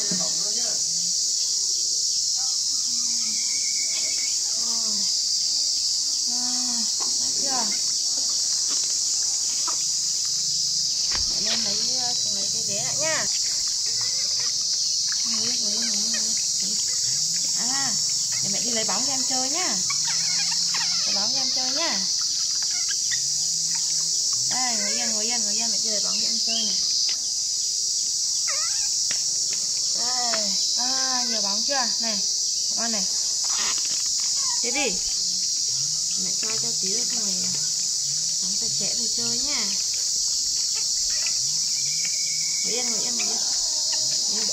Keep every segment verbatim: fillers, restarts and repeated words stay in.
Lên lấy lấy cái ghế lại nha. À, để mẹ đi lấy bóng cho em chơi nhá. Lấy bóng cho em chơi nhá. Đây, ngồi yên, ngồi yên, ngồi yên, mẹ đi lấy bóng cho em chơi này. Đây, à, nhiều bóng chưa? Này, con này. Thế đi. Mẹ cho cho tí nữa xong rồi bóng sạch sẽ rồi chơi nhá. Ngồi yên, ngồi yên, ngồi yên. Ngồi yên.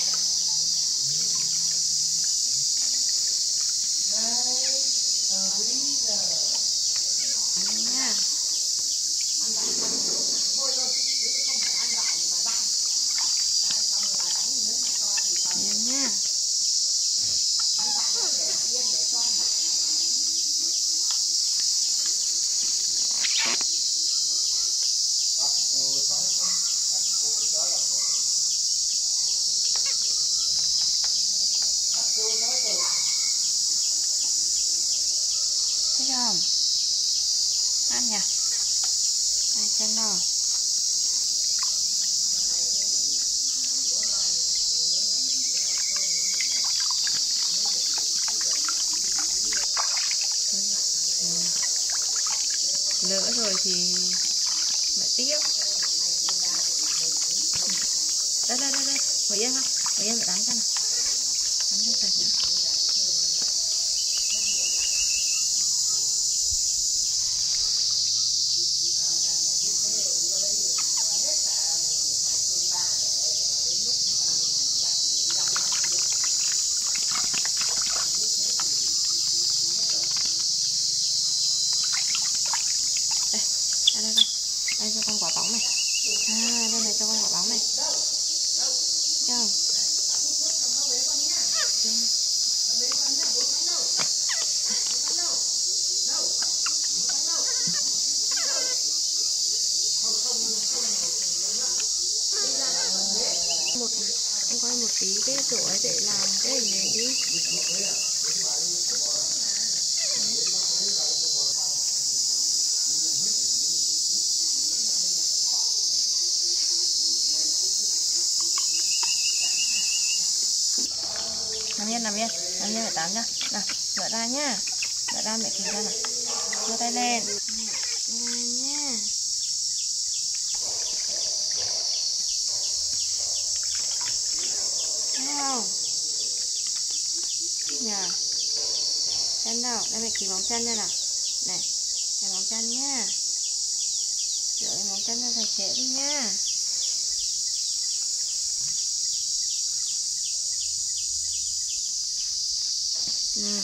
Thấy không? Ăn nhỉ? Đây chân nào. Lỡ rồi thì lại tiếp. Đây đây đây đây, ngồi yên không? Ngồi yên phải tắm cho nào. Tắm cho sạch nữa. Đây, đây con, đây cho con quả bóng này. À, đây này cho con quả bóng này. Thấy không? Một, em quay một tí cái chỗ ấy để làm cái hình này đi. Nằm yên, nằm yên, nằm yên phải tắm nhá. Nào, mở ra nhá. Mở ra mẹ kìm ra nào. Đưa tay lên. Lên nhá. Thấy không? Nhờ. Chân đâu? Đây mẹ kìm móng chân ra nào. Này, đây móng chân nhá. Rửa cái móng chân cho sạch sẽ đi nhá. Nào.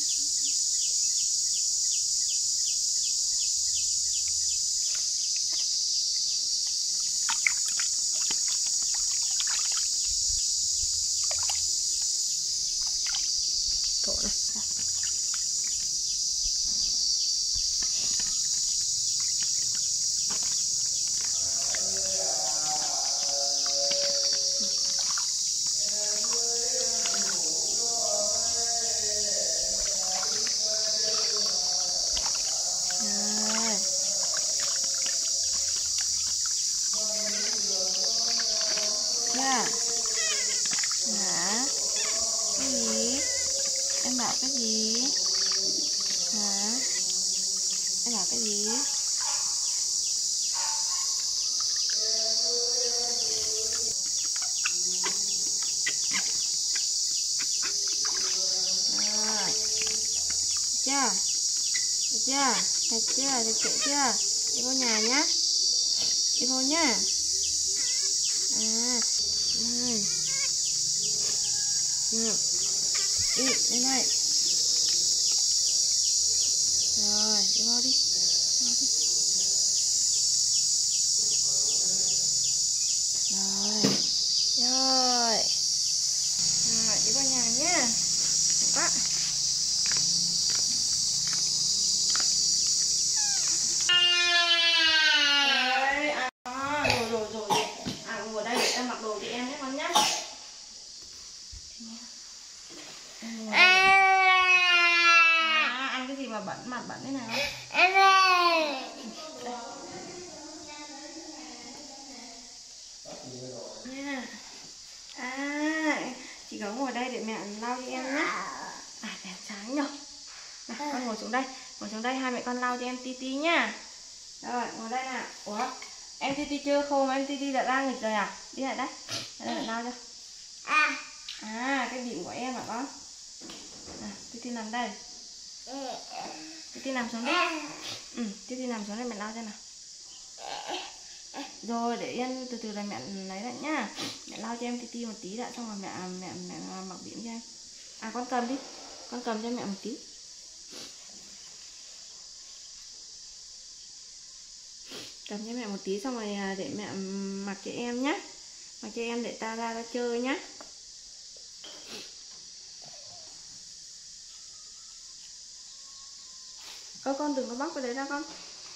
Cậu này. Dạ. Hả? Cái gì? Em bảo cái gì? Hả? Em bảo cái gì? Rồi. Chưa? Được chưa? Được chưa? Được chưa? Đi vô nhà nhá. Đi vô nhá. À, này. Được. Đi, lên đây. Rồi, đi vô đi. Vô đi. Rồi. Rồi. Rồi, đi vào nhà nhá. Được quá. xuống đây, hai mẹ con lau cho em TiTi nhá. Rồi, ngồi đây nào. Ủa, em TiTi chưa khô mà em TiTi đã ra nghịch rồi à? Đi lại đây. Đây lại lau cho. À, À, cái bỉm của em hả con? À, TiTi nằm đây. TiTi nằm xuống đi. Ừ, TiTi nằm xuống đây mẹ lau cho nào. Rồi để yên, từ từ là mẹ lấy lại nhá. Mẹ lau cho em TiTi một tí đã, xong rồi mẹ mẹ mẹ mặc bỉm cho em. À, con cầm đi. Con cầm cho mẹ một tí. Cầm cho mẹ một tí xong rồi để mẹ mặc cho em nhá. Mặc cho em để ta ra ra chơi nhá. Ơ con đừng có bóc cái đấy ra con.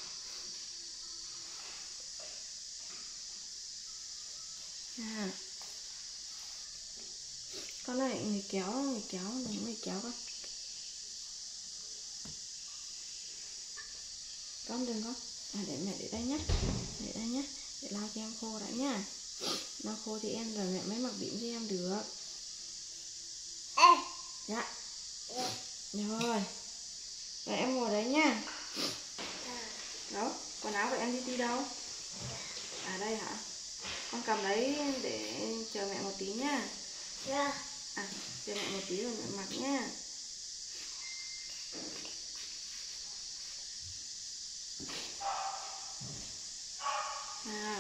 À. Con này người kéo, người kéo, người kéo con. Con đừng con. À, để mẹ để đây nhá. Để đây nhá. Để lau cho em khô đã nhá. Lau khô thì em rồi mẹ mới mặc bỉm cho em được. Dạ. Rồi. Rồi em ngồi đấy nha. Đó, quần áo của em TiTi đâu? À đây hả? Con cầm đấy để chờ mẹ một tí nha. À, chờ mẹ một tí rồi mẹ mặc nha. À.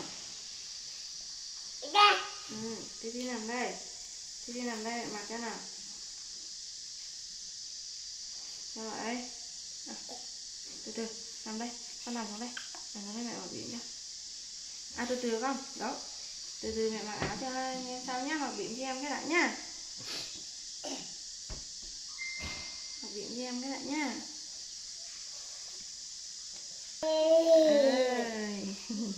Ừ, TiTi nằm đây. TiTi nằm đây mẹ mặc cho nào. Rồi đây. À, từ từ nằm đây, con nằm xuống đây. Nằm xuống đây mẹ mặc bỉm cho. À từ từ con, đó. Từ từ mẹ mặc áo cho em sau nhá, mặc bỉm cho em cái đã nhá. Mặc bỉm cho em cái đã nhá. Ơi.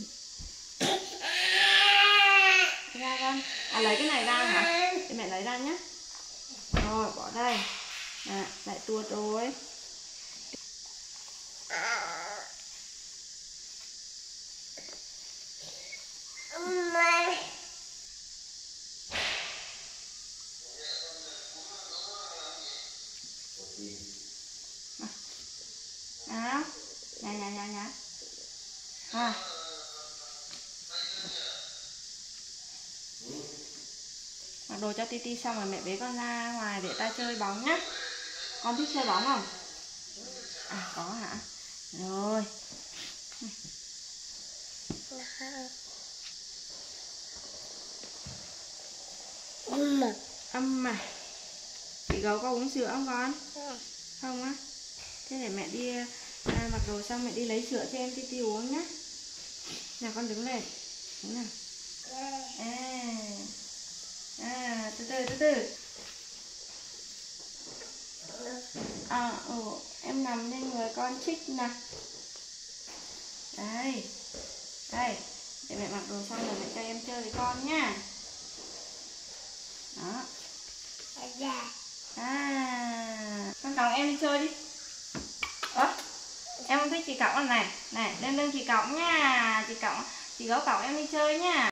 Ra con. À lấy cái này ra hả? Để mẹ lấy ra nhá. Rồi bỏ đây. À, lại tuột rồi. À, nhà nhà nhà nhà. À. Mặc đồ cho TiTi xong rồi mẹ bế con ra ngoài để ta chơi bóng nhá. Con thích chơi bóng không? À có hả? Rồi. Âm mà. Chị gấu có uống sữa không con? Không á? Thế để mẹ đi à, mặc đồ xong mẹ đi lấy sữa cho em TiTi uống nhá. Nào con đứng lên. Đứng nào. À. À, từ từ từ từ. À, ừ, em nằm lên người con chích nè. Đây. Đây. Để mẹ mặc đồ xong rồi mẹ cho em chơi với con nhá. Đó. À, con cõng em đi chơi đi. Ơ, em không thích chị cõng con này. Này, lên lưng chị cõng nha. Chị cõng, chị gấu cõng em đi chơi nha.